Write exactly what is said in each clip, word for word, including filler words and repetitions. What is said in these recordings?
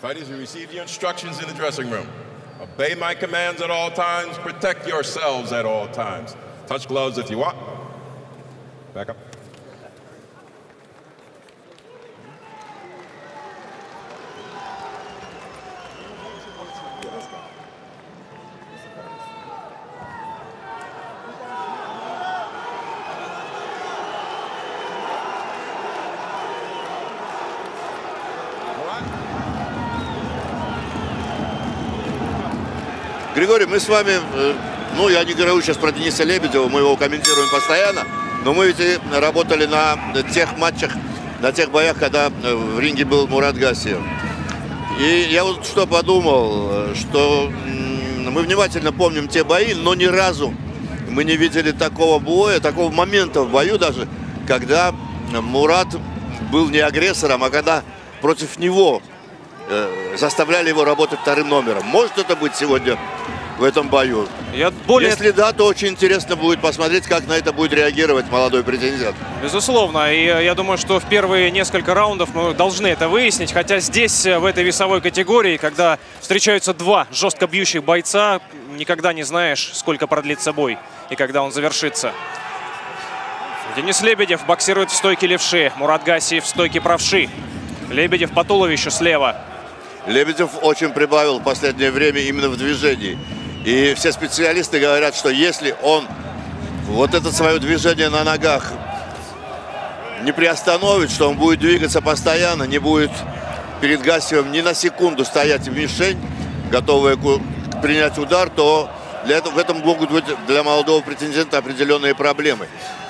Fighters, you receive your instructions in the dressing room. Obey my commands at all times. Protect yourselves at all times. Touch gloves if you want. Back up. Григорий, мы с вами, ну, я не говорю сейчас про Дениса Лебедева, мы его комментируем постоянно, но мы ведь и работали на тех матчах, на тех боях, когда в ринге был Мурат Гассиев. И я вот что подумал, что мы внимательно помним те бои, но ни разу мы не видели такого боя, такого момента в бою даже, когда Мурат был не агрессором, а когда против него заставляли его работать вторым номером. Может это быть сегодня в этом бою? Я более... Если да, то очень интересно будет посмотреть, как на это будет реагировать молодой претендент. Безусловно. И я думаю, что в первые несколько раундов мы должны это выяснить. Хотя здесь, в этой весовой категории, когда встречаются два жестко бьющих бойца, никогда не знаешь, сколько продлится бой и когда он завершится. Денис Лебедев боксирует в стойке левши. Мурат Гассиев в стойке правши. Лебедев по туловищу слева. Лебедев очень прибавил в последнее время именно в движении. И все специалисты говорят, что если он вот это свое движение на ногах не приостановит, что он будет двигаться постоянно, не будет перед Гассиевым ни на секунду стоять в мишень, готовый принять удар, то для этого, в этом могут быть для молодого претендента определенные проблемы.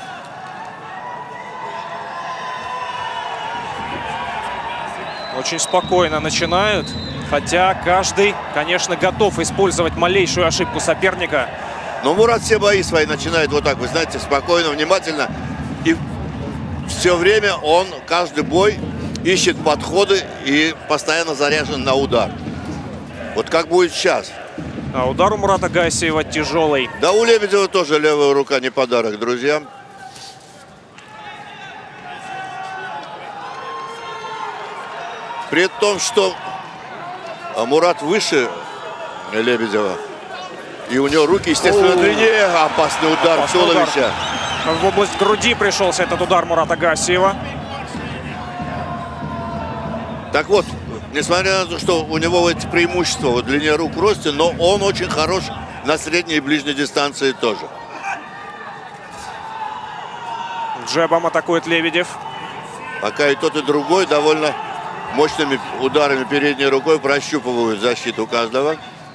Очень спокойно начинают, хотя каждый, конечно, готов использовать малейшую ошибку соперника. Но Мурат все бои свои начинает вот так, вы знаете, спокойно, внимательно. И все время он, каждый бой, ищет подходы и постоянно заряжен на удар. Вот как будет сейчас. А удар у Мурата Гассиева тяжелый. Да, у Лебедева тоже левая рука не подарок, друзья. При том, что Мурат выше Лебедева, и у него руки, естественно, длиннее. Опасный удар в туловище. В область груди пришелся этот удар Мурата Гассиева. Так вот, несмотря на то, что у него эти преимущества в длине рук, в росте, но он очень хорош на средней и ближней дистанции тоже. Джебом атакует Лебедев. Пока и тот, и другой довольно мощными ударами передней рукой прощупывают защиту каждого.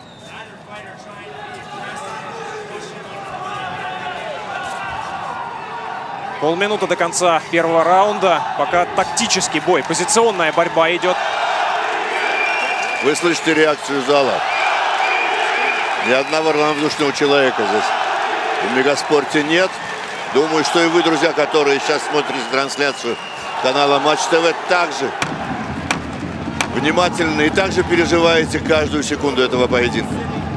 Полминуты до конца первого раунда. Пока тактический бой, позиционная борьба идет. Вы слышите реакцию зала. Ни одного равнодушного человека здесь в Мегаспорте нет. Думаю, что и вы, друзья, которые сейчас смотрите трансляцию канала Матч ТВ, также внимательно и также переживаете каждую секунду этого поединка.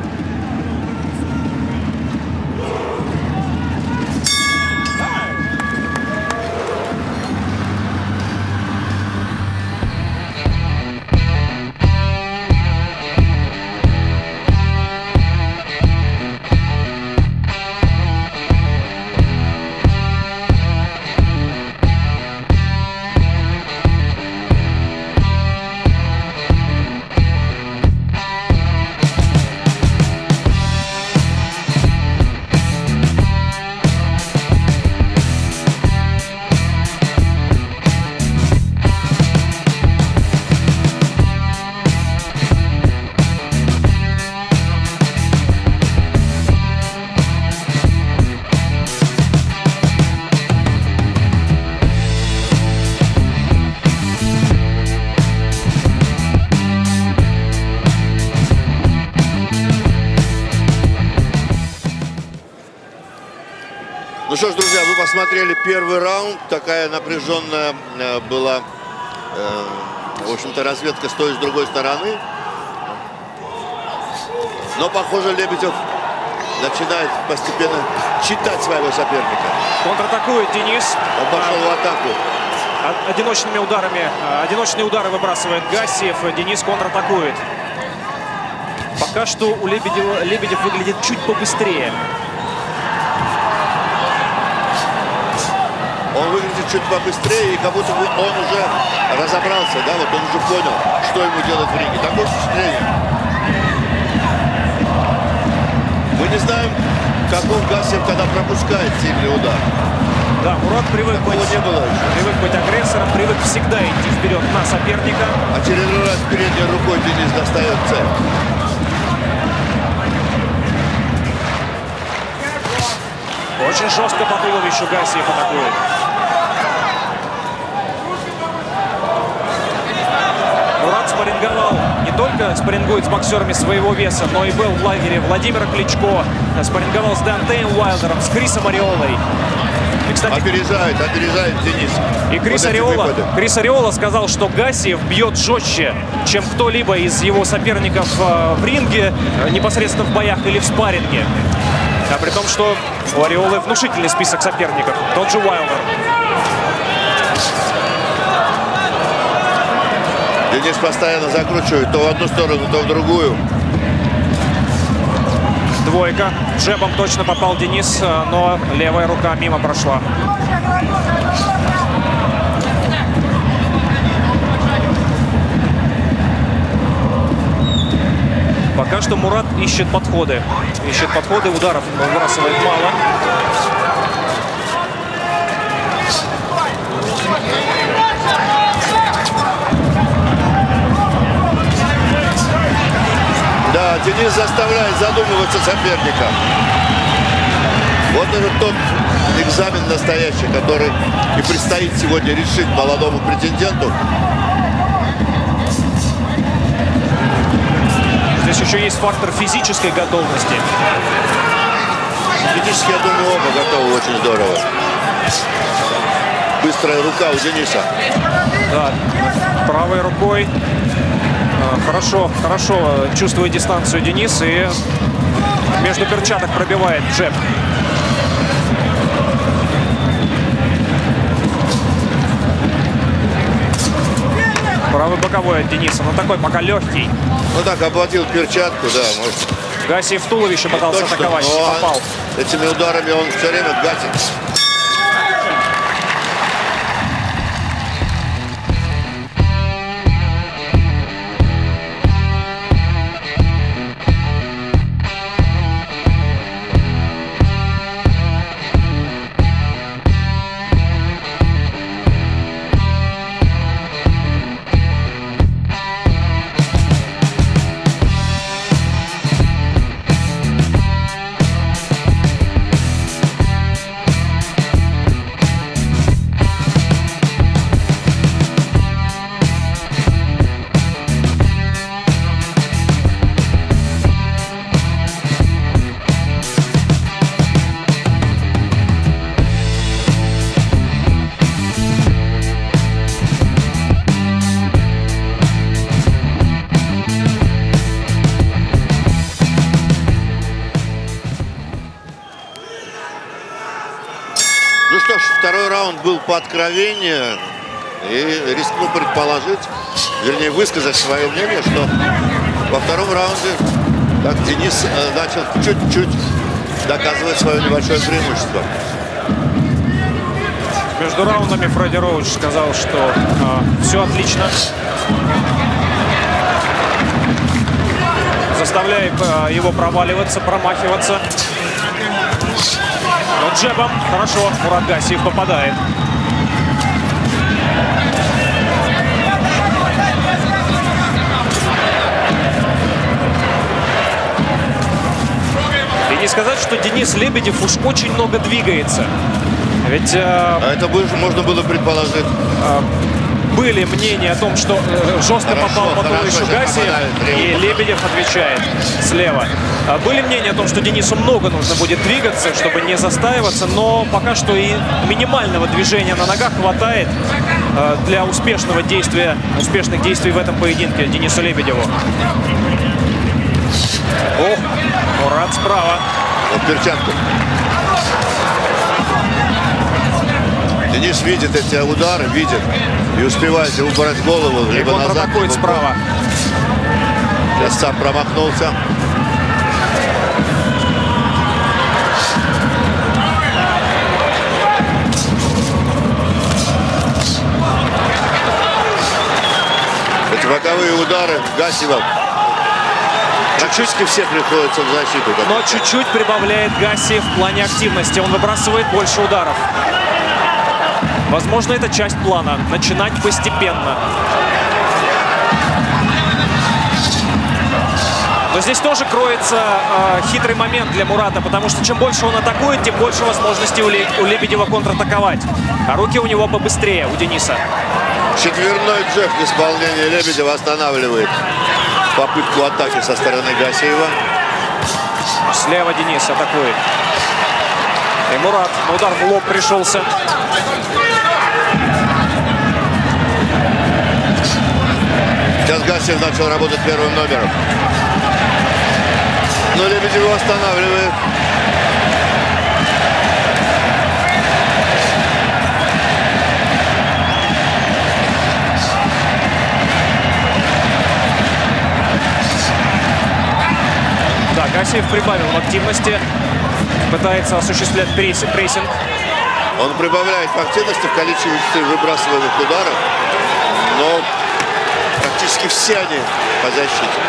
Ну что ж, друзья, вы посмотрели первый раунд. Такая напряженная э, была, э, в общем-то, разведка с той и с другой стороны. Но, похоже, Лебедев начинает постепенно читать своего соперника. Контратакует Денис. Он пошел в атаку. одиночными ударами, одиночные удары выбрасывает Гассиев. Денис контратакует. Пока что у Лебедева, Лебедев выглядит чуть побыстрее. Он выглядит чуть побыстрее, и как будто бы он уже разобрался, да, вот он уже понял, что ему делать в ринге. Такое впечатление. Мы не знаем, каков Гассиев, когда пропускает сильный удар. Да, Мурат привык быть, не было привык быть агрессором, привык всегда идти вперед на соперника. Очередной раз передней рукой Денис достает цель. Очень жестко по туловищу Гассиев атакует. Мурат спарринговал, не только спаррингует с боксерами своего веса, но и был в лагере Владимира Кличко. Спарринговал с Деонтеем Уайлдером, с Крисом Ореолой. И, кстати, опережает, опережает Денис. И Крис, вот Ореола, Крис Ореола сказал, что Гассиев бьет жестче, чем кто-либо из его соперников в ринге, непосредственно в боях или в спарринге. А при том, что у Ореолы внушительный список соперников. Тот же Уайлдер. Денис постоянно закручивает то в одну сторону, то в другую. Двойка. Джебом точно попал Денис, но левая рука мимо прошла. Пока что Мурат ищет подходы. Ищет подходы, ударов выбрасывает мало. Да, Денис заставляет задумываться соперника. Вот это тот экзамен настоящий, который и предстоит сегодня решить молодому претенденту. Здесь еще есть фактор физической готовности. Физически, я думаю, оба готовы очень здорово. Быстрая рука у Дениса. Да, правой рукой хорошо, хорошо чувствует дистанцию Денис и между перчаток пробивает джеб. Правый боковой от Дениса, но такой пока легкий. Ну так, оплатил перчатку, да, может. Гассиев в туловище пытался точно, атаковать, не попал. Этими ударами он все время гасит. Ну что ж, второй раунд был по откровению. И рискну предположить, вернее высказать свое мнение, что во втором раунде так Денис э, начал чуть-чуть доказывать свое небольшое преимущество. Между раундами Фредди Роуч сказал, что э, все отлично. Заставляет э, его проваливаться, промахиваться. Но джебом хорошо Мурат Гассиев попадает. И не сказать, что Денис Лебедев уж очень много двигается. Ведь... Э, а это бы, можно было предположить. Э, были мнения о том, что э, жестко хорошо, попал по туловищу Гассиев, и Лебедев отвечает слева. Э, были мнения о том, что Денису много нужно будет двигаться, чтобы не застаиваться, но пока что и минимального движения на ногах хватает э, для успешного действия, успешных действий в этом поединке Денису Лебедеву. Ох, Мурат справа. Вот перчатку. Денис видит эти удары, видит. И успевает убрать голову, И либо назад. контратакует либо... справа. Сейчас сам промахнулся. Эти боковые удары Гасиева. Практически все приходится в защиту. Но чуть-чуть прибавляет Гассиев в плане активности. Он выбрасывает больше ударов. Возможно, это часть плана. Начинать постепенно. Но здесь тоже кроется э, хитрый момент для Мурата, потому что чем больше он атакует, тем больше возможностей у, Ле у Лебедева контратаковать. А руки у него побыстрее, у Дениса. Четверной джеб в исполнении Лебедева останавливает попытку атаки со стороны Гассиева. Слева Денис атакует. И Мурат на удар в лоб пришелся. Сейчас Гассиев начал работать первым номером. Но Лебедев его останавливает. Да, Гассиев прибавил в активности. Пытается осуществлять прессинг. Он прибавляет в активности, в количестве выбрасываемых ударов. Но практически все они по защите.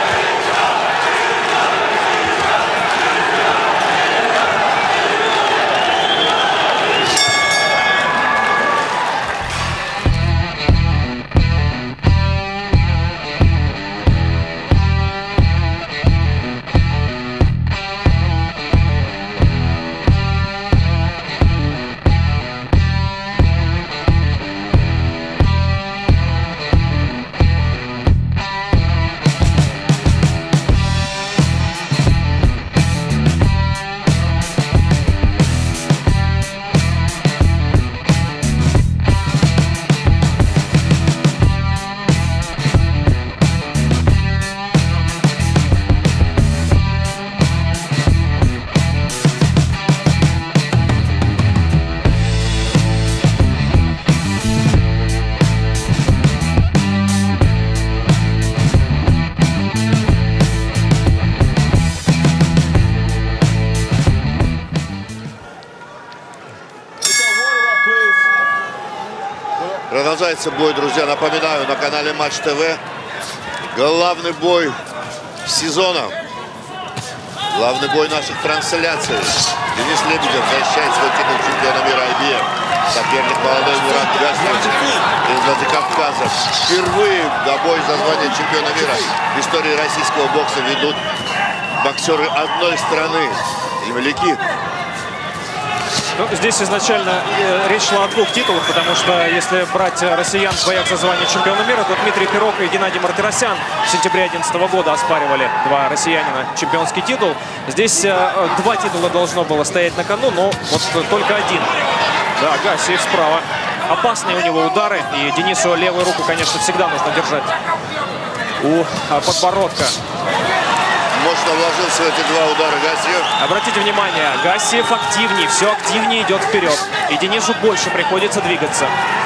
Продолжается бой, друзья. Напоминаю, на канале Матч ТВ. Главный бой сезона. Главный бой наших трансляций. Денис Лебедев защищает свой титул чемпиона мира ай би эф. Соперник молодой Мурат Гассиев из Владикавказа. Впервые на бой за звание чемпиона мира в истории российского бокса ведут боксеры одной страны. Земляки. Ну, здесь изначально э, речь шла о двух титулах, потому что если брать россиян в боях за звание чемпиона мира, то Дмитрий Пирог и Геннадий Мартиросян в сентябре две тысячи одиннадцатого года оспаривали, два россиянина, чемпионский титул. Здесь э, два титула должно было стоять на кону, но вот только один. Да, Гассиев справа. Опасные у него удары, и Денису левую руку, конечно, всегда нужно держать у э, подбородка. Мощно вложился в эти два удара Гассиев. Обратите внимание, Гассиев активнее, все активнее идет вперед. И Денису больше приходится двигаться.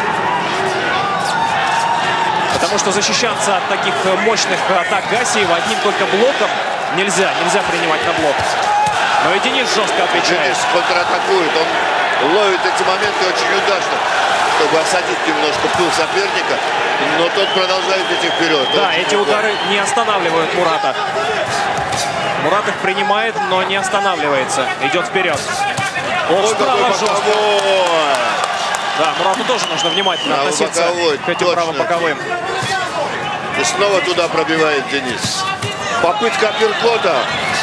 Потому что защищаться от таких мощных атак Гассиева одним только блоком нельзя. Нельзя принимать на блок. Но и Денис жестко отвечает. Денис контратакует. Он ловит эти моменты очень удачно, чтобы осадить немножко пыл соперника. Но тот продолжает идти вперед. Да, очень эти удары не останавливают Мурата. Мурат их принимает, но не останавливается. Идет вперед. Ох, справа жестко. Да, Мурату тоже нужно внимательно Правый относиться боковой, к этим точно. правым боковым. И снова туда пробивает Денис. Попытка апперкота.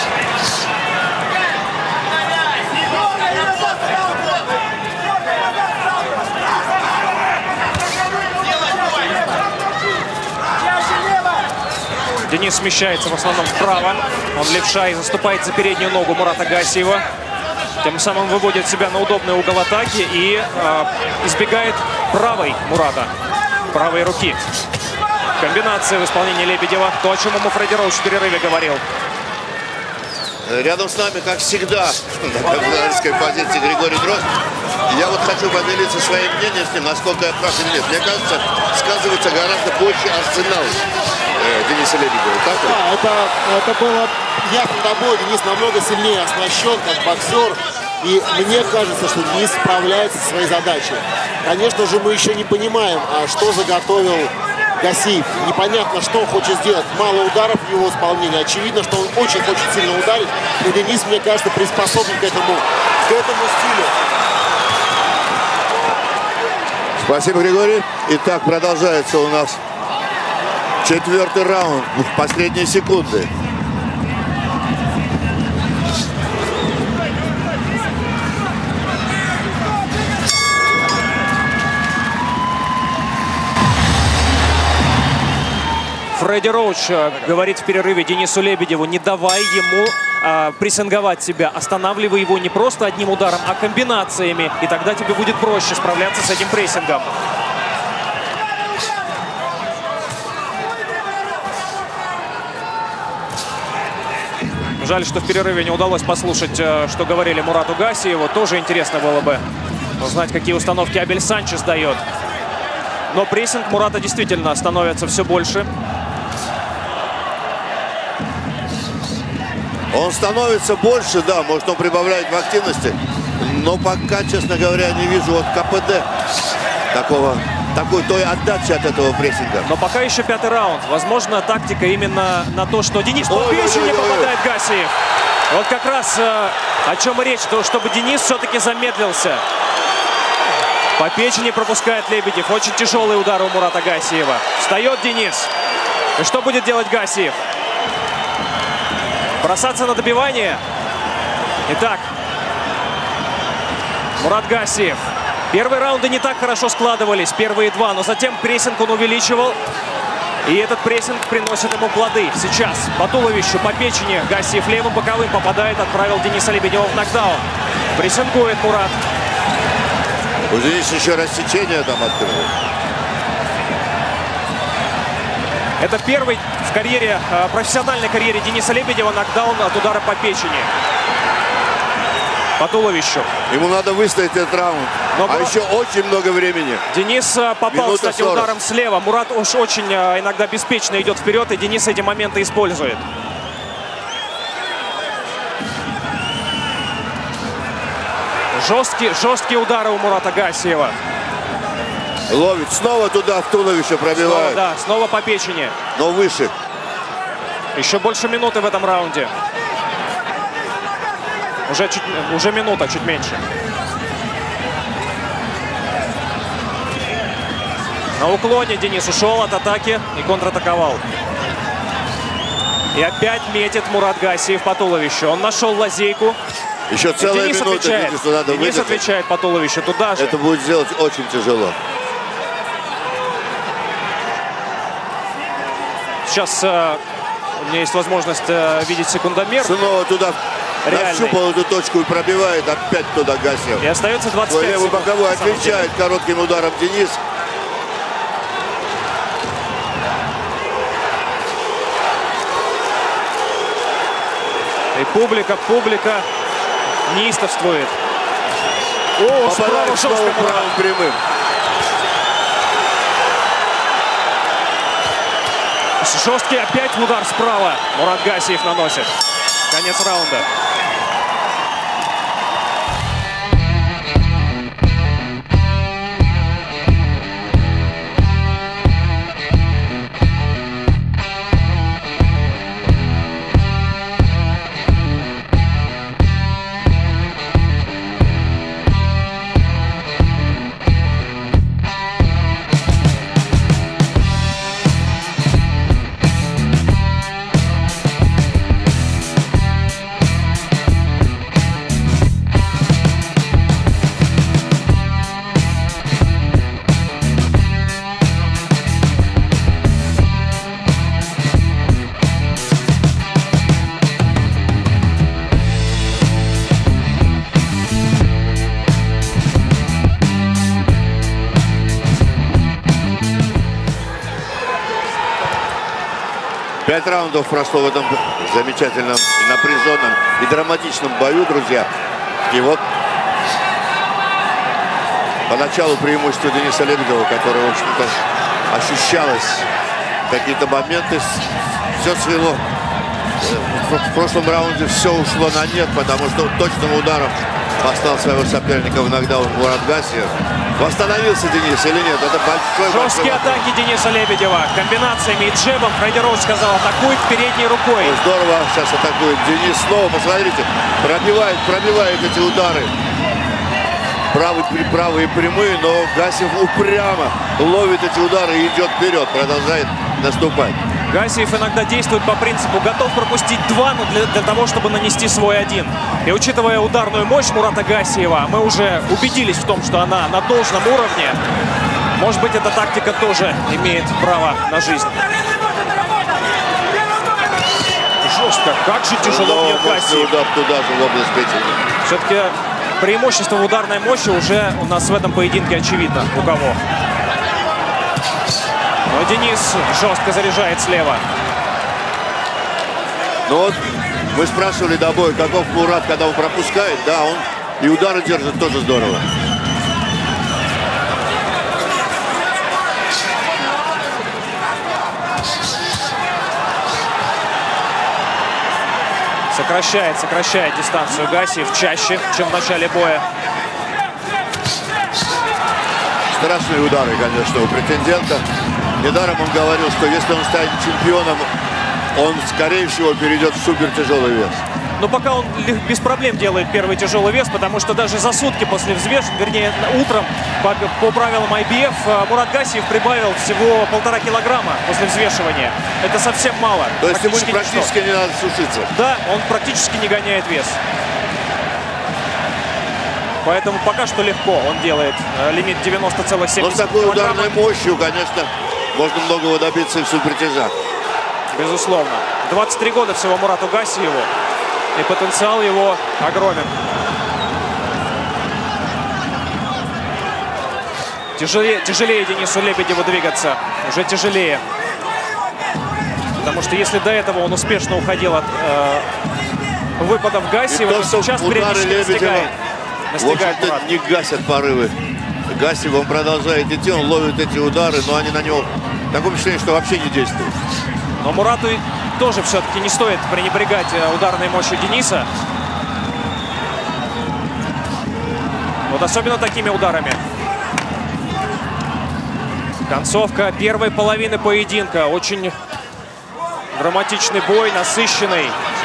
Денис смещается в основном вправо. Он левша и заступает за переднюю ногу Мурата Гассиева. Тем самым выводит себя на удобный угол атаки и э, избегает правой Мурата, правой руки. Комбинация в исполнении Лебедева. То, о чем ему Фредди Роуч в перерыве говорил. Рядом с нами, как всегда, на комментаторской позиции Григорий Дрозд. Я вот хочу поделиться своим мнением с ним, насколько я прав или нет. Мне кажется, сказывается гораздо больше арсенал э, Дениса Лебедева. Так ли? Да, это, это было ясно тобой. Денис намного сильнее оснащен, как боксер. И мне кажется, что Денис справляется со своей задачей. Конечно же, мы еще не понимаем, а что заготовил Гассиев. Непонятно, что он хочет сделать. Мало ударов в его исполнении. Очевидно, что он очень хочет сильно ударить. И Денис, мне кажется, приспособлен к этому, к этому стилю. Спасибо, Григорий. Итак, продолжается у нас четвертый раунд. Последние секунды. Фредди Роуч говорит в перерыве Денису Лебедеву: не давай ему э, прессинговать себя, останавливай его не просто одним ударом, а комбинациями, и тогда тебе будет проще справляться с этим прессингом. Жаль, что в перерыве не удалось послушать, э, что говорили Мурату Гассиеву. Тоже интересно было бы узнать, какие установки Абель Санчес дает. Но прессинг Мурата действительно становится все больше. Он становится больше, да, может, он прибавляет в активности, но пока, честно говоря, не вижу вот КПД такого, такой той отдачи от этого прессинга. Но пока еще пятый раунд. Возможно, тактика именно на то, что Денис по печени попадает Гассиев. Вот как раз э, о чем и речь, то, чтобы Денис все-таки замедлился. По печени пропускает Лебедев. Очень тяжелый удар у Мурата Гассиева. Встает Денис. И что будет делать Гассиев? Бросаться на добивание. Итак, Мурат Гассиев. Первые раунды не так хорошо складывались, первые два, но затем прессинг он увеличивал. И этот прессинг приносит ему плоды. Сейчас по туловищу, по печени Гассиев левым боковым попадает, отправил Дениса Лебедева в нокдаун. Прессингует Мурат. Вот здесь еще рассечение там открылось. Это первый в карьере, профессиональной карьере Дениса Лебедева нокдаун от удара по печени. По туловищу. Ему надо выстоять этот раунд. Но а Мурат... еще очень много времени. Денис попал, Минута кстати, сорок. Ударом слева. Мурат уж очень иногда беспечно идет вперед, и Денис эти моменты использует. Жесткие, жесткие удары у Мурата Гассиева. Ловит. Снова туда в туловище пробивает. Снова, да, снова по печени. Но выше. Еще больше минуты в этом раунде. Уже, чуть, уже минута, чуть меньше. На уклоне Денис ушел от атаки и контратаковал. И опять метит Мурат Гассиев по туловищу. Он нашел лазейку. Еще целая Денис минута. Отвечает. Денису надо Денис выдержать. отвечает по туловищу туда же. Это будет сделать очень тяжело. Сейчас э, у меня есть возможность э, видеть секундомер. Снова туда Реальный. Нащупал эту точку и пробивает. Опять туда Гассиев. И остается двадцать пять левый секунд. боковой отвечает коротким ударом Денис. И публика, публика неистовствует. О, справа жестко правым прямым. Жесткий опять удар справа. Мурат Гассиев наносит. Конец раунда. Пять раундов прошло в этом замечательном, напряженном и драматичном бою, друзья. И вот поначалу преимущество Дениса Лебедева, которое, в общем-то, ощущалось. Какие-то моменты все свело. В прошлом раунде все ушло на нет, потому что точным ударом поставил своего соперника в нокдаун Мурат Гассиев. Восстановился Денис или нет? Это большой... Жесткие большой атаки Дениса Лебедева. Комбинациями и джебом. Фредди Роуз сказал, атакует передней рукой. Здорово сейчас атакует Денис снова. Посмотрите, пробивает, пробивает эти удары. Правые, правые прямые, но Гассиев упрямо ловит эти удары и идет вперед, продолжает наступать. Гассиев иногда действует по принципу готов пропустить два, но для, для того, чтобы нанести свой один. И учитывая ударную мощь Мурата Гассиева, мы уже убедились в том, что она на должном уровне. Может быть, эта тактика тоже имеет право на жизнь. Жестко. Как же тяжело бьет Гассиев. Удар туда же, в область печени. Все-таки преимущество в ударной мощи уже у нас в этом поединке очевидно. У кого? Но Денис жестко заряжает слева. Ну вот, мы спрашивали до боя, каков Мурат, когда он пропускает. Да, он и удары держит тоже здорово. Сокращает, сокращает дистанцию Гассиев чаще, чем в начале боя. Страшные удары, конечно, у претендента. Недаром он говорил, что если он станет чемпионом, он, скорее всего, перейдет в супертяжелый вес. Но пока он без проблем делает первый тяжелый вес, потому что даже за сутки после взвешивания, вернее, утром, по, по правилам ай би эф, Мурат Гассиев прибавил всего полтора килограмма после взвешивания. Это совсем мало. То есть ему практически, практически не надо сушиться. Да, он практически не гоняет вес. Поэтому пока что легко он делает лимит девяносто целых семьдесят Но с такой килограмма. ударной мощью, конечно, можно многого добиться и в супертяжах. Безусловно. двадцать три года всего Мурату Гассиеву. И потенциал его огромен. Тяжелее, тяжелее Денису Лебедеву двигаться. Уже тяжелее. Потому что если до этого он успешно уходил от э, выпадов Гассиева, то, то сейчас периодически настигает. Настигает Мурат. Не гасят порывы Гассиев. Он продолжает идти, он ловит эти удары, но они на него такое впечатление, что вообще не действуют. Но Мурату тоже все-таки не стоит пренебрегать ударной мощью Дениса. Вот особенно такими ударами. Концовка первой половины поединка. Очень драматичный бой, насыщенный.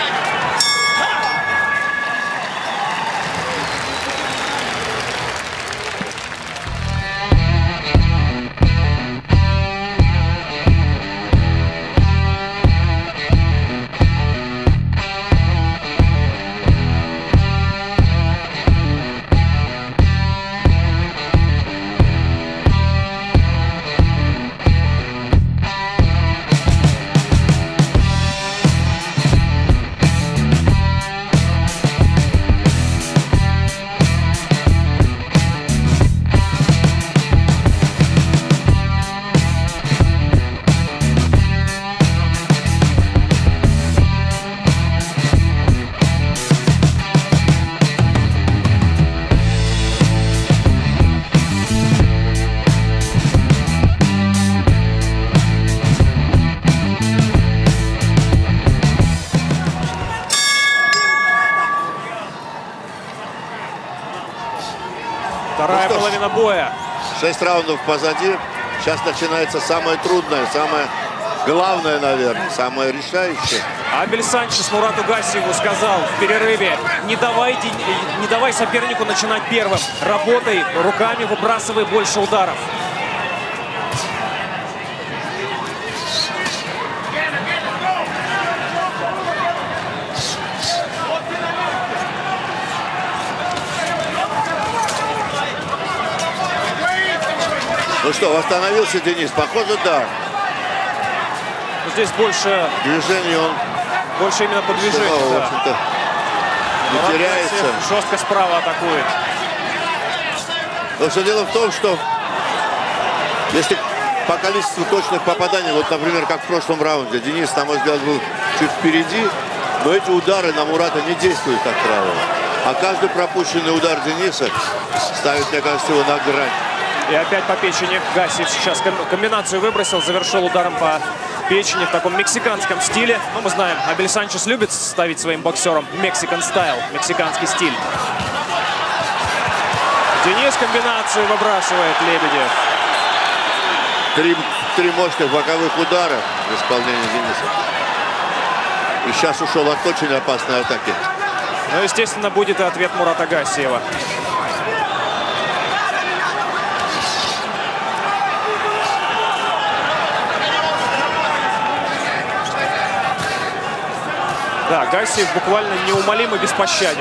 Вторая ну половина боя. Шесть раундов позади. Сейчас начинается самое трудное, самое главное, наверное, самое решающее. Абель Санчес Мурату Гассиеву сказал в перерыве: не давайте, не давай сопернику начинать первым. Работай руками, выбрасывай больше ударов. Ну что, восстановился Денис? Похоже, да. Здесь больше движение он больше именно по движению. Снова, да. в общем-то, не Мурат теряется. Гассиев жестко справа атакует. Но все дело в том, что если по количеству точных попаданий, вот, например, как в прошлом раунде, Денис, на мой взгляд, был чуть впереди, но эти удары на Мурата не действуют, как правило. А каждый пропущенный удар Дениса ставит, мне кажется, его на грань. И опять по печени Гассиев сейчас комбинацию выбросил, завершил ударом по печени в таком мексиканском стиле. Ну, мы знаем, Абель Санчес любит ставить своим боксерам Mexican style, мексиканский стиль. Денис комбинацию выбрасывает, Лебедев. Три, три мощных боковых удара в исполнении Дениса. И сейчас ушел от очень опасной атаки. Ну, естественно, будет и ответ Мурата Гассиева. Да, Гассиев буквально неумолим и беспощаден.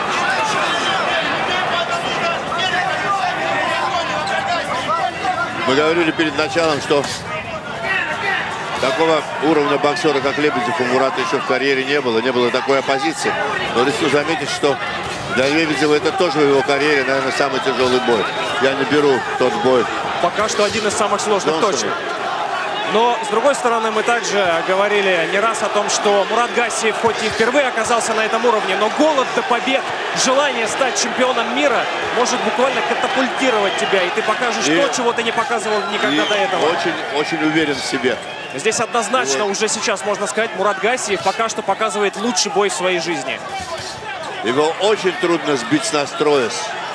Мы говорили перед началом, что такого уровня боксера, как Лебедев, у Мурата еще в карьере не было. Не было такой оппозиции. Но рискну заметить, что для Лебедева это тоже в его карьере, наверное, самый тяжелый бой. Я не беру тот бой. Пока что один из самых сложных, Джонсона. точно. Но, с другой стороны, мы также говорили не раз о том, что Мурат Гассиев хоть и впервые оказался на этом уровне, но голод до побед, желание стать чемпионом мира может буквально катапультировать тебя, и ты покажешь И- то, чего ты не показывал никогда И до этого. очень, очень уверен в себе. Здесь однозначно уже сейчас можно сказать, Мурат Гассиев пока что показывает лучший бой в своей жизни. Его очень трудно сбить с настроя.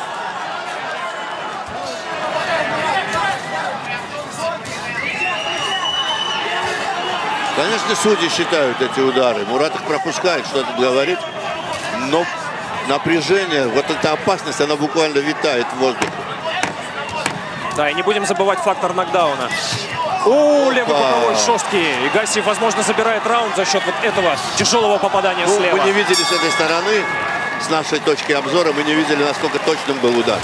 Конечно, судьи считают эти удары. Мурат их пропускает, что это говорит. Но напряжение, вот эта опасность, она буквально витает в воздухе. Да, и не будем забывать фактор нокдауна. О, левый Опа. боковой жесткий. И Гассиев, возможно, забирает раунд за счет вот этого тяжелого попадания Ну, слева. мы не видели с этой стороны, с нашей точки обзора, мы не видели, насколько точным был удар.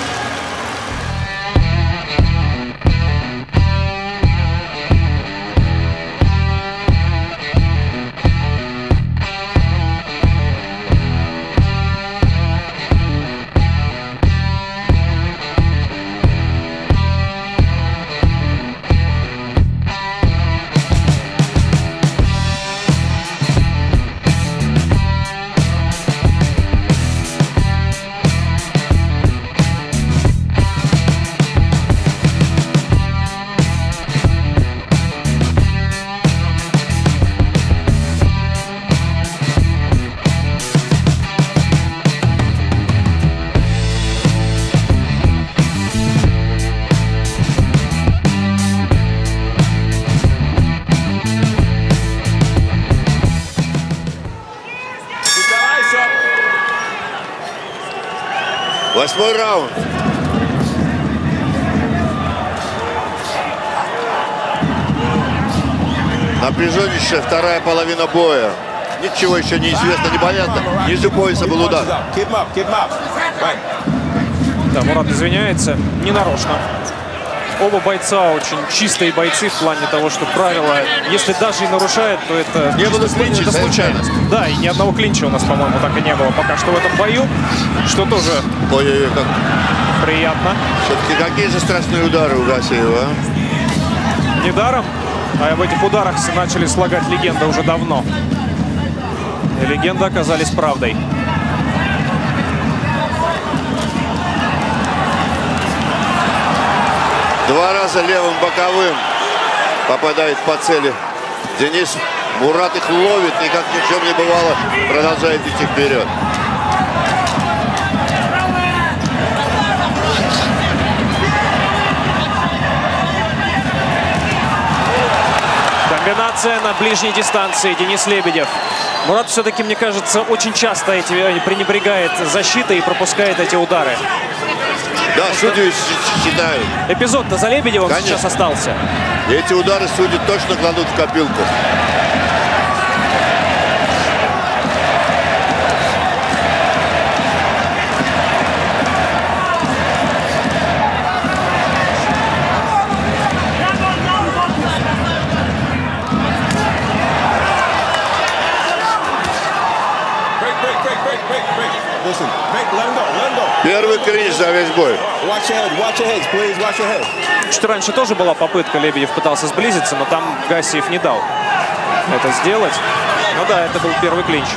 Восьмой раунд. Напряженнейшая вторая половина боя. Ничего еще не известно, непонятно. Ниже пояса был удар. Keep him up, keep him up. Right. Да, Мурат извиняется, не нарочно. Оба бойца очень чистые бойцы в плане того, что правила, если даже и нарушают, то это, Не было чисто клинча, это случайность. совершенно. Да, и ни одного клинча у нас, по-моему, так и не было пока что в этом бою, что тоже Ой-ой-ой, как... приятно. Все-таки какие же страшные удары у Гассиева, а? Недаром, а об этих ударах начали слагать легенды уже давно. И легенды оказались правдой. Два раза левым боковым попадает по цели Денис. Мурат их ловит, и как ни в чем не бывало, продолжает идти вперед. Комбинация на ближней дистанции. Денис Лебедев. Мурат все-таки, мне кажется, очень часто эти, пренебрегает защитой и пропускает эти удары. Да, судьи считают. Эпизод-то за Лебедевым Конечно. сейчас остался. И эти удары судьи точно кладут в копилку. Break, break, break, break, break, break. Listen, break, let him go, let him go. Первый клинч за весь бой. Чуть раньше тоже была попытка, Лебедев пытался сблизиться, но там Гассиев не дал это сделать. Ну да, это был первый клинч.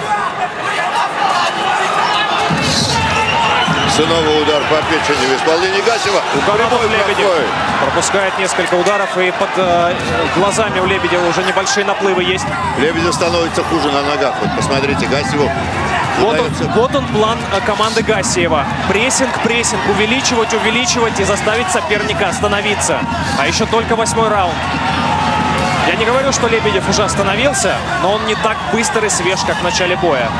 Снова удар по печени в исполнении Гассиева. Лебедев пропускает несколько ударов, и под э, глазами у Лебедева уже небольшие наплывы есть. Лебедев становится хуже на ногах. Вот посмотрите, Гассиеву. Вот он, вот он план команды Гассиева. Прессинг, прессинг, увеличивать, увеличивать и заставить соперника остановиться. А еще только восьмой раунд. Я не говорю, что Лебедев уже остановился, но он не так быстр и свеж, как в начале боя.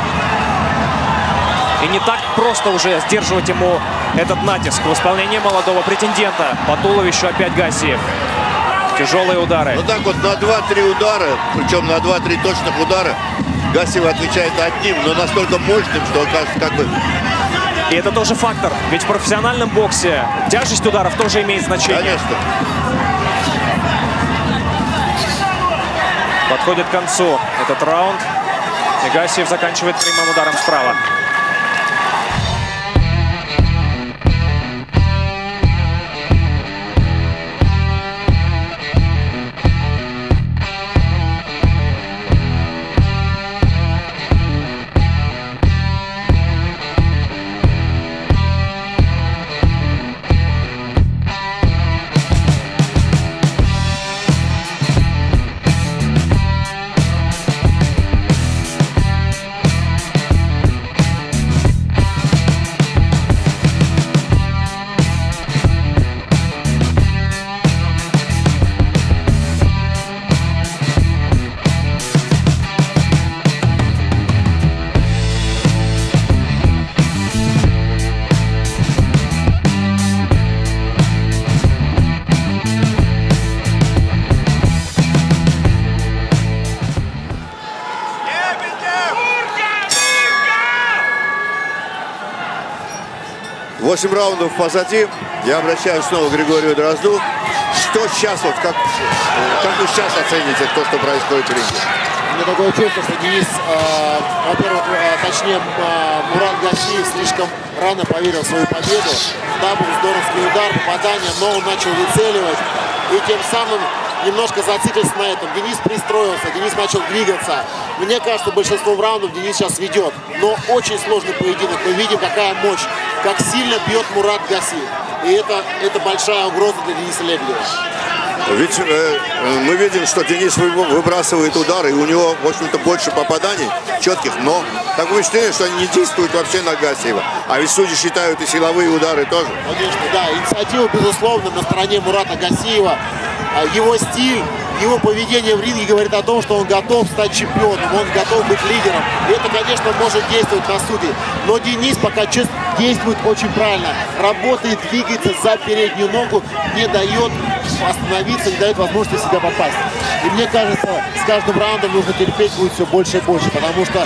И не так просто уже сдерживать ему этот натиск в исполнении молодого претендента. По туловищу опять Гассиев. Тяжелые удары. Вот так вот на два-три удара, причем на два-три точных удара, Гассиев отвечает одним, но настолько мощным, что кажется, как бы... И это тоже фактор. Ведь в профессиональном боксе тяжесть ударов тоже имеет значение. Конечно. Подходит к концу этот раунд. И Гассиев заканчивает прямым ударом справа. Восемь раундов позади. Я обращаюсь снова к Григорию Дрозду. Что сейчас, вот как, как вы сейчас оцените то, что происходит в ринге? У меня такое чувство, что Денис, э, во-первых, э, точнее, э, Мурат Гассиев слишком рано поверил в свою победу. Да, был здоровский удар, попадание, но он начал выцеливать. И тем самым немножко зациклился на этом. Денис пристроился, Денис начал двигаться. Мне кажется, большинство раундов Денис сейчас ведет. Но очень сложный поединок. Мы видим, какая мощь, как сильно бьет Мурат Гассиев. И это, это большая угроза для Дениса Лебедева. Ведь э, мы видим, что Денис выбрасывает удары, и у него, в общем-то, больше попаданий четких, но такое впечатление, что они не действуют вообще на Гассиева. А ведь судьи считают и силовые удары тоже. Конечно, да. Инициатива, безусловно, на стороне Мурата Гассиева. Его стиль, его поведение в ринге говорит о том, что он готов стать чемпионом, он готов быть лидером. И это, конечно, может действовать на судей. Но Денис пока действует очень правильно. Работает, двигается за переднюю ногу, не дает остановиться, не дает возможности себя попасть. И мне кажется, с каждым раундом нужно терпеть будет все больше и больше, потому что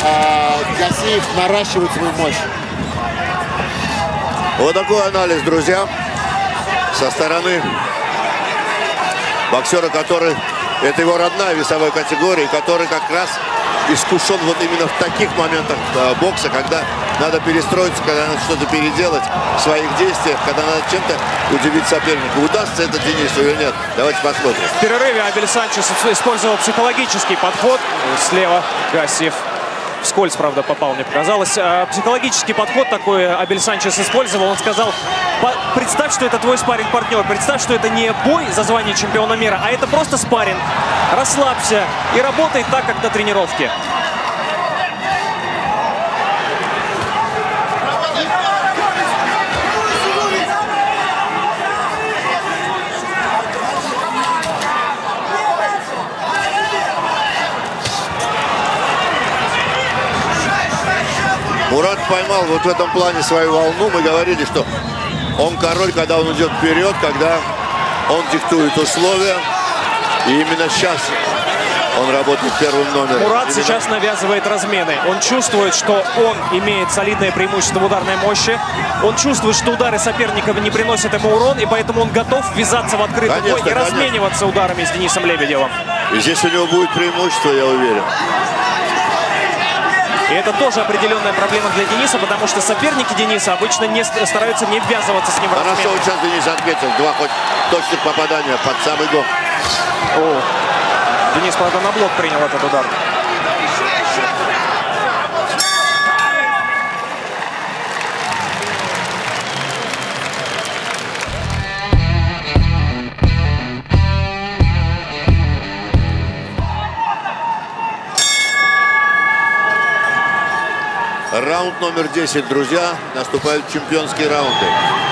э, Гассиев наращивает свою мощь. Вот такой анализ, друзья, со стороны боксера, который, это его родная весовая категория, который как раз искушен вот именно в таких моментах э, бокса, когда надо перестроиться, когда надо что-то переделать в своих действиях, когда надо чем-то удивить соперника. Удастся это Денису или нет? Давайте посмотрим. В перерыве Абель Санчес использовал психологический подход. Слева Гассиев вскользь, правда, попал, мне показалось. Психологический подход такой Абель Санчес использовал. Он сказал: представь, что это твой спарринг-партнер. Представь, что это не бой за звание чемпиона мира, а это просто спарринг. Расслабься и работай так, как на тренировке. Мурат поймал вот в этом плане свою волну. Мы говорили, что он король, когда он идет вперед, когда он диктует условия. И именно сейчас он работает первым номером. Мурат именно... сейчас навязывает размены. Он чувствует, что он имеет солидное преимущество в ударной мощи. Он чувствует, что удары соперника не приносят ему урон, и поэтому он готов ввязаться в открытый бой и размениваться ударами с Денисом Лебедевым. И здесь у него будет преимущество, я уверен. И это тоже определенная проблема для Дениса, потому что соперники Дениса обычно не стараются не ввязываться с ним в размен. Хорошо, сейчас Денис отметил. Два хоть точных попадания под самый гол. О, Денис, правда, на блок принял этот удар. Раунд номер десять, друзья. Наступают чемпионские раунды.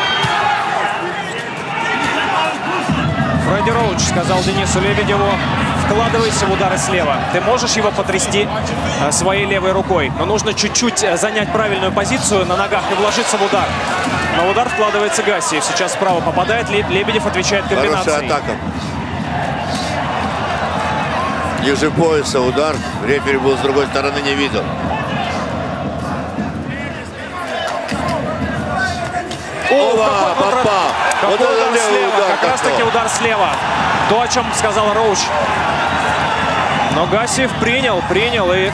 Фредди Роуч сказал Денису Лебедеву: вкладывайся в удары слева. Ты можешь его потрясти своей левой рукой, но нужно чуть-чуть занять правильную позицию на ногах и вложиться в удар. На удар вкладывается Гассиев. Сейчас справа попадает, Лебедев отвечает комбинацией. Хорошая атака. Ниже пояса удар. Рефери был с другой стороны, не видел. О, Ова, какой попал. Какой Вот удар слева. удар как раз таки удар слева. То, о чем сказал Роуч. Но Гассиев принял, принял и...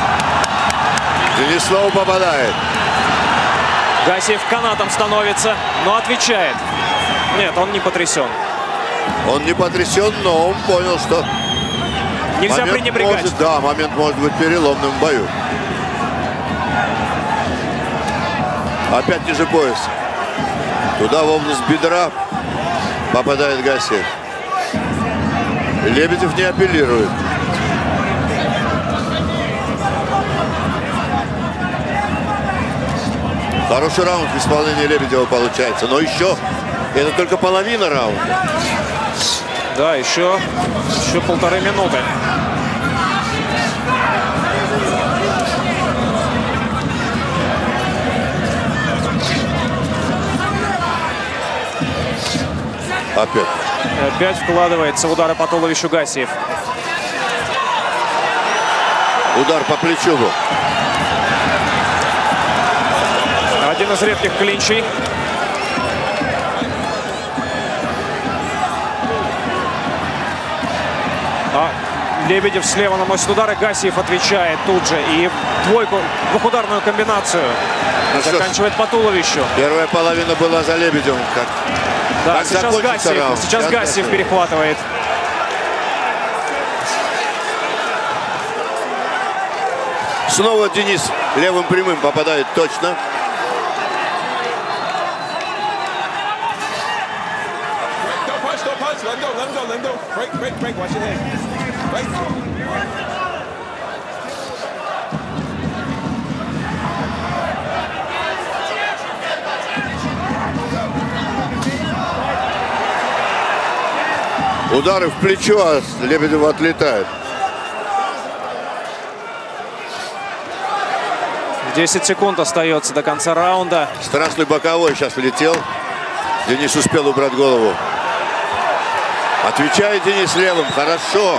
Денис снова попадает. Гассиев канатом становится, но отвечает. Нет, он не потрясен. Он не потрясен, но он понял, что... Нельзя момент пренебрегать. Может, да, момент может быть переломным в бою. Опять ниже пояс. Туда в область бедра попадает Гассиев. Лебедев не апеллирует. Хороший раунд в исполнении Лебедева получается. Но еще это только половина раунда. Да, еще, еще полторы минуты. Опять. Опять вкладывается в удары по туловищу Гассиев. Удар по плечу был. Один из редких клинчей. А Лебедев слева наносит удары, Гассиев отвечает тут же. И двойку, двухударную комбинацию Ну, заканчивает по туловищу. Первая половина была за Лебедевым. Как, Да, как сейчас Гассиев, раунд. сейчас Гассиев перехватывает. Снова Денис левым прямым попадает точно. Удары в плечо, а Лебедев отлетает. десять секунд остается до конца раунда. Страшный боковой сейчас влетел. Денис успел убрать голову. Отвечает Денис левым. Хорошо.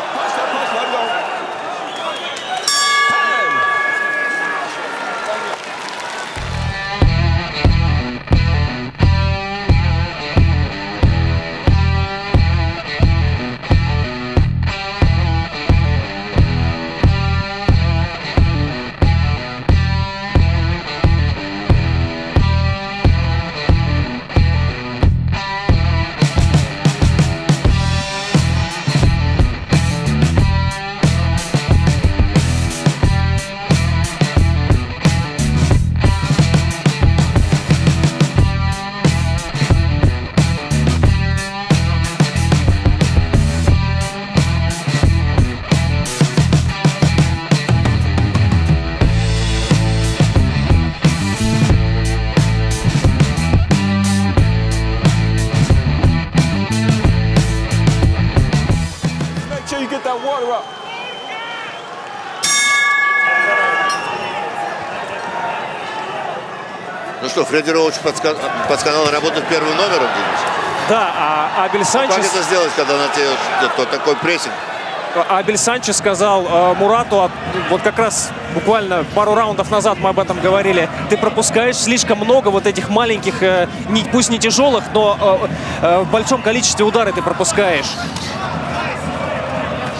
Ну что, Фредди Роуч подска... подсказал работать первым номером, Денис? Да, а Абель Санчес... Как это сделать, когда на тебе вот такой прессинг? Абель Санчес сказал э, Мурату, вот как раз буквально пару раундов назад мы об этом говорили, ты пропускаешь слишком много вот этих маленьких, э, не, пусть не тяжелых, но э, э, в большом количестве удары ты пропускаешь.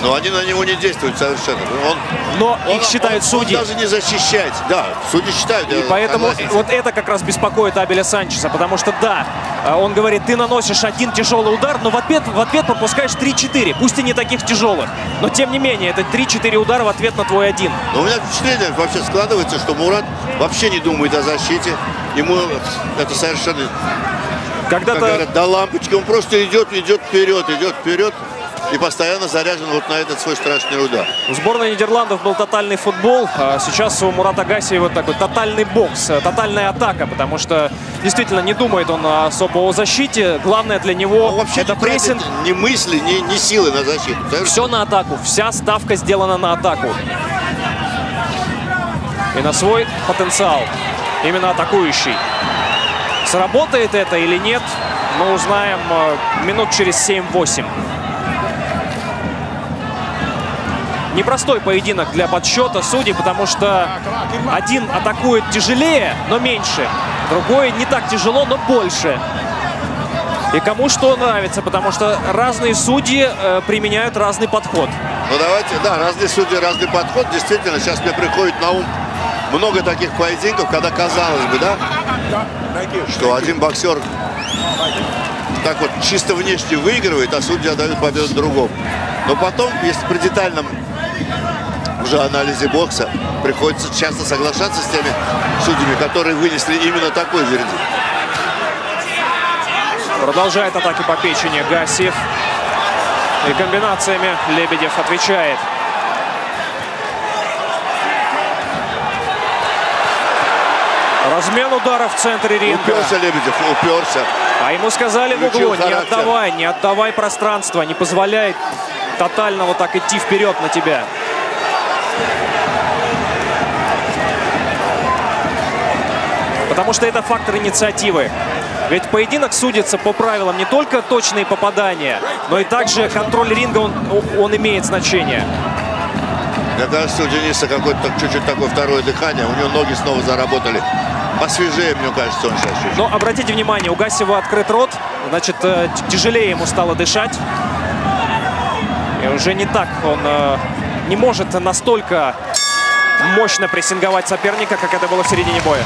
Но они на него не действуют совершенно. Он, Но он, их считают он, судьи. Он даже не защищает. Да, судьи считают. И поэтому согласен. вот это как раз беспокоит Абеля Санчеса. Потому что, да, он говорит, ты наносишь один тяжелый удар, но в ответ, в ответ пропускаешь три-четыре. Пусть и не таких тяжелых. Но, тем не менее, это три-четыре удара в ответ на твой один. Но у меня впечатление вообще складывается, что Мурат вообще не думает о защите. Ему это совершенно... Когда-то... Как говорят, до лампочки. Он просто идет, идет вперед, идет вперед. И постоянно заряжен вот на этот свой страшный удар. У сборной Нидерландов был тотальный футбол. А сейчас у Мурата Гассиева такой тотальный бокс, тотальная атака. Потому что действительно не думает он особо о защите. Главное для него Он вообще это не прессинг. ни мысли, ни, ни силы на защиту. Все на атаку. Вся ставка сделана на атаку. И на свой потенциал. Именно атакующий. Сработает это или нет, мы узнаем минут через семь-восемь. Непростой поединок для подсчета судей, потому что один атакует тяжелее, но меньше. Другой не так тяжело, но больше. И кому что нравится, потому что разные судьи э, применяют разный подход. Ну давайте, да, разные судьи, разный подход. Действительно, сейчас мне приходит на ум много таких поединков, когда казалось бы, да, что один боксер так вот чисто внешне выигрывает, а судьи отдают победу другому. Но потом, если при детальном уже анализе бокса, приходится часто соглашаться с теми судьями, которые вынесли именно такой вердикт. Продолжает атаки по печени Гассиев. И комбинациями Лебедев отвечает. Размен удара в центре ринга. Уперся Лебедев, уперся. А ему сказали в углу, не отдавай, не отдавай пространство, не позволяй тотально вот так идти вперед на тебя. Потому что это фактор инициативы. Ведь поединок судится по правилам не только точные попадания, но и также контроль ринга, он, он имеет значение. Мне кажется, у Дениса какое-то чуть-чуть такое второе дыхание. У него ноги снова заработали. Посвежее, мне кажется, он сейчас чуть-чуть. Но обратите внимание, у Гассиева открыт рот. Значит, тяжелее ему стало дышать. И уже не так. Он э, не может настолько мощно прессинговать соперника, как это было в середине боя.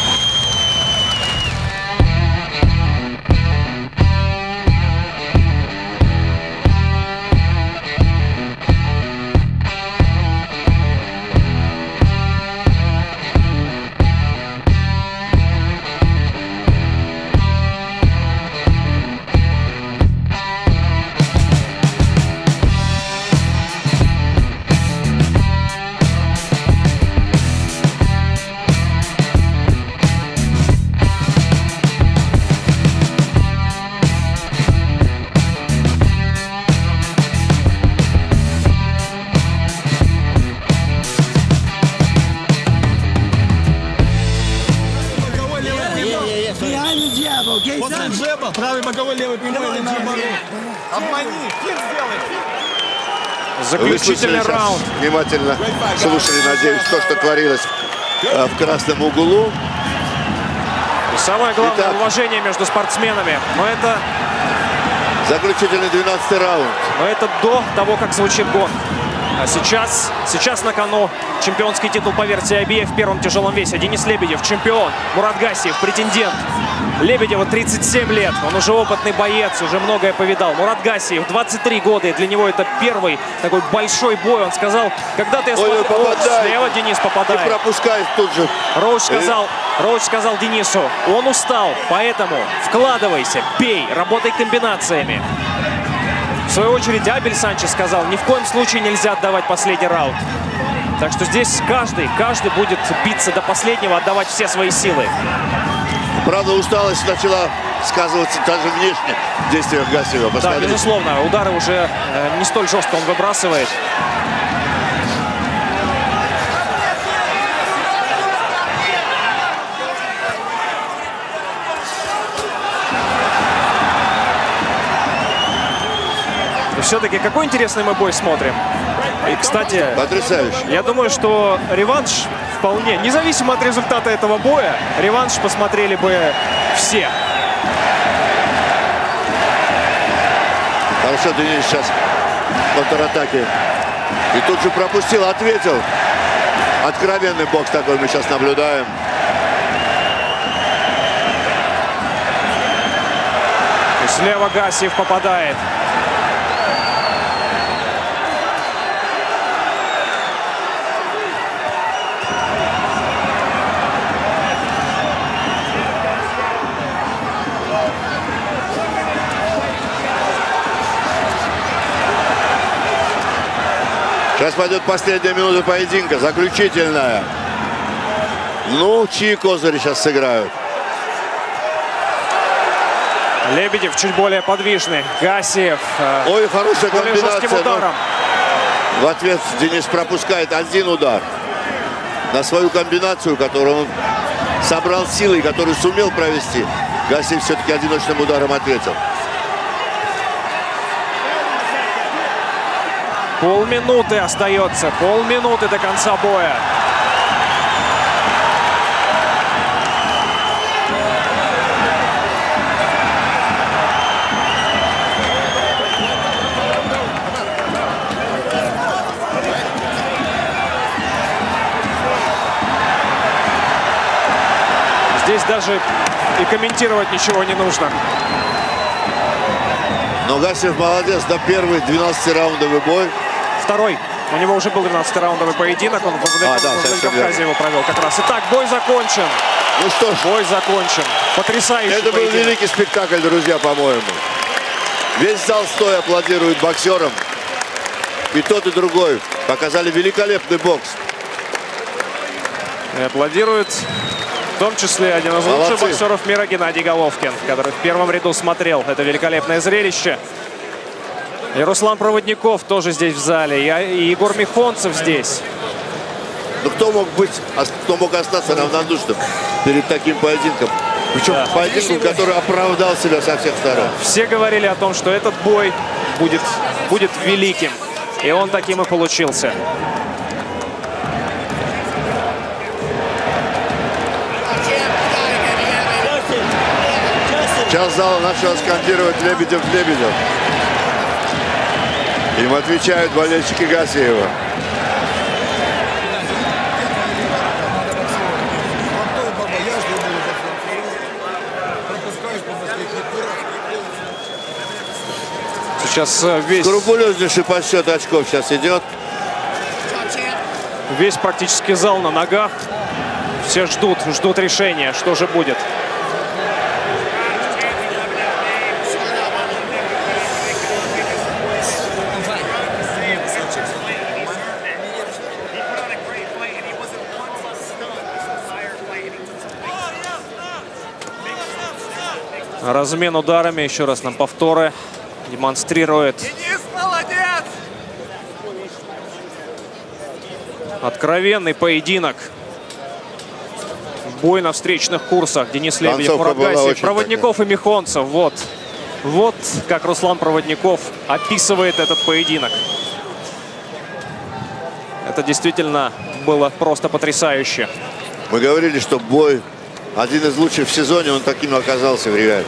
После джеба, правый боковой, левый прямой или наоборот. Обмани, фиг сделай. Заключительный раунд. Внимательно слушали, надеюсь, то, что творилось э, в красном углу. И самое главное, Итак, уважение между спортсменами. Но это, заключительный двенадцатый раунд. но это до того, как звучит гонг. А сейчас, сейчас на кону чемпионский титул по версии ай би эф в первом тяжелом весе. Денис Лебедев, чемпион. Мурат Гассиев, претендент. Лебедеву тридцать семь лет. Он уже опытный боец, уже многое повидал. Мурат Гассиев, двадцать три года. И для него это первый такой большой бой. Он сказал, когда-то я Ой, смотрел... О, попадает. слева Денис попадает. И пропускает тут же. Роуч сказал, Роуч сказал Денису, он устал, поэтому вкладывайся, бей, работай комбинациями. В свою очередь Абель Санчес сказал, ни в коем случае нельзя отдавать последний раунд. Так что здесь каждый, каждый будет биться до последнего, отдавать все свои силы. Правда, усталость начала сказываться даже внешне в действиях Гассиева. Да, Посмотрите. безусловно, удары уже э, не столь жестко он выбрасывает. И все-таки какой интересный мы бой смотрим. И, кстати, Потрясающе. я думаю, что реванш вполне, независимо от результата этого боя, реванш посмотрели бы все. Хорошо, Денис сейчас контратаке. И тут же пропустил, ответил. Откровенный бокс такой мы сейчас наблюдаем. И слева Гассиев попадает. Сейчас пойдет последняя минута поединка, заключительная. Ну, чьи козыри сейчас сыграют? Лебедев чуть более подвижный. Гассиев. Ой, хорошая более жестким комбинация. ударом. В ответ Денис пропускает один удар на свою комбинацию, которую он собрал силы и которую сумел провести. Гассиев все-таки одиночным ударом ответил. Полминуты остается. Полминуты до конца боя. Здесь даже и комментировать ничего не нужно. Но Гассиев молодец, да, первый двенадцатираундовый бой. Второй. У него уже был двенадцатираундовый поединок. Он в А, да, Владикавказе его провел как раз. Итак, бой закончен. Ну что ж, Бой закончен. Потрясающий это был поединок. великий спектакль, друзья, по-моему. Весь зал стоя аплодирует боксерам. И тот, и другой показали великолепный бокс. И аплодирует в том числе один из Молодцы. лучших боксеров мира Геннадий Головкин, который в первом ряду смотрел это великолепное зрелище. И Руслан Проводников тоже здесь в зале. И Егор Михонцев здесь. Ну кто мог быть, кто мог остаться равнодушным перед таким поединком? Причем Да. поединком, который оправдал себя со всех сторон. Все говорили о том, что этот бой будет, будет великим. И он таким и получился. Сейчас зал начал скандировать «Лебедев, Лебедев». Им отвечают болельщики Гассиева. Сейчас весь, Скрупулезнейший подсчет очков сейчас идет. весь практически зал на ногах. Все ждут, ждут решения, что же будет. Размен ударами, еще раз нам повторы демонстрирует. Денис, молодец! Откровенный поединок. Бой на встречных курсах. Денис Лебедев, Концовка Мурат была Гассиев, очень Проводников и Михонцев. Вот. Вот как Руслан Проводников описывает этот поединок. Это действительно было просто потрясающе. Мы говорили, что бой один из лучших в сезоне, он таким оказался в реале.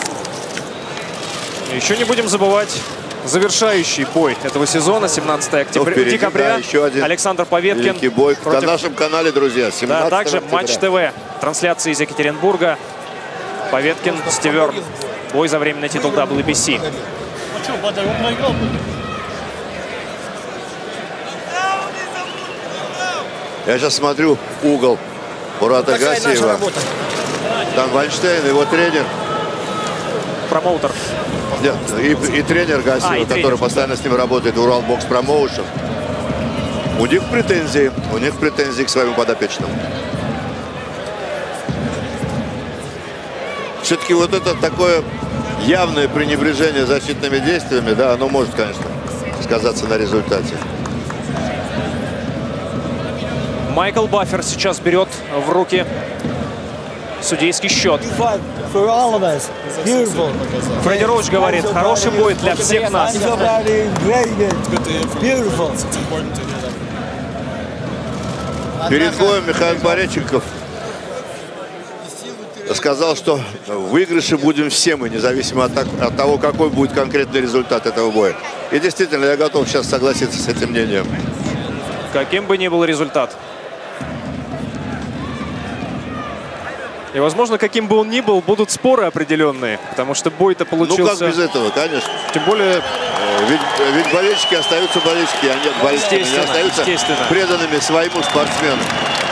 Еще не будем забывать завершающий бой этого сезона, семнадцатое октября, впереди, декабря. да, еще один Александр Поветкин. Великий бой против... на нашем канале, друзья, семнадцатого Да, также октября. Матч ТВ. Трансляции из Екатеринбурга. Поветкин, Стиверн. Бой за временный титул дабл ю би си. Я сейчас смотрю угол Мурата Гассиева. Там Вайнштейн, его тренер. Промоутер. Нет, и, и тренер Гассиева, А, и который тренер. постоянно с ним работает, Урал Бокс Промоушен. У них претензии, у них претензии к своему подопечному. Все-таки вот это такое явное пренебрежение защитными действиями, да, оно может, конечно, сказаться на результате. Майкл Баффер сейчас берет в руки судейский счет. Фредди Роуч говорит, хороший бой для всех нас. Перед боем Михаил Пореченков сказал, что в выигрыше будем все мы, независимо от, от того, какой будет конкретный результат этого боя. И действительно, я готов сейчас согласиться с этим мнением. Каким бы ни был результат. И, возможно, каким бы он ни был, будут споры определенные, потому что бой-то получился... Ну, как без этого, конечно. Тем более... Ведь, ведь болельщики остаются болельщики, а нет, болельщики не остаются преданными своему спортсмену.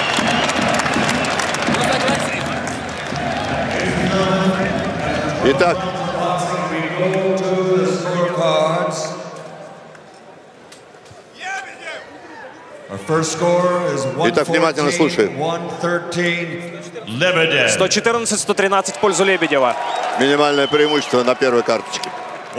Итак. Итак, внимательно слушаем. сто четырнадцать — сто тринадцать в пользу Лебедева. Минимальное преимущество на первой карточке.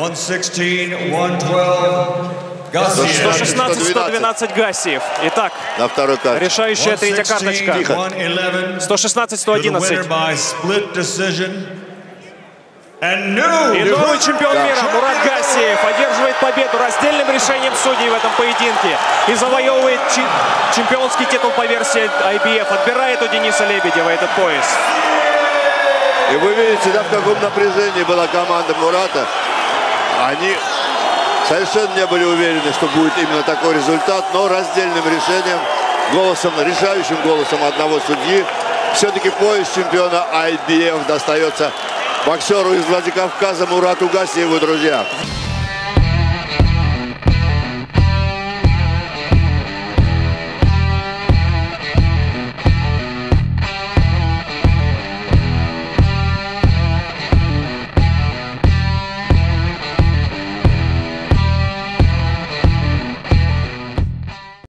сто шестнадцать — сто двенадцать Гассиев. Итак, на второй карте. Решающая третья карточка. сто шестнадцать — сто одиннадцать. И новый чемпион Да. мира Мурат Гассиев одерживает победу раздельным решением судей в этом поединке и завоевывает чемпионский титул по версии ай би эф. Отбирает у Дениса Лебедева этот пояс. И вы видите, да, в каком напряжении была команда Мурата. Они совершенно не были уверены, что будет именно такой результат, но раздельным решением, голосом, решающим голосом одного судьи, все-таки пояс чемпиона ай би эф достается боксеру из Владикавказа Мурату Гассиеву, друзья.